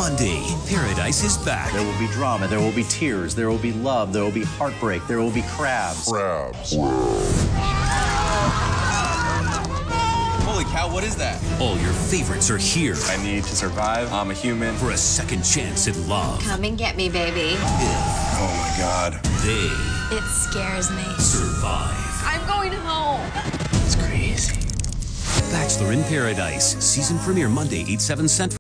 Monday in Paradise is back. There will be drama, there will be tears, there will be love, there will be heartbreak, there will be crabs. Holy cow, what is that? All your favorites are here. I need to survive. I'm a human. For a second chance at love. Come and get me, baby. Oh my God. They It scares me. survive. I'm going home. It's crazy. Bachelor in Paradise. Season premiere Monday, 8/7 Central.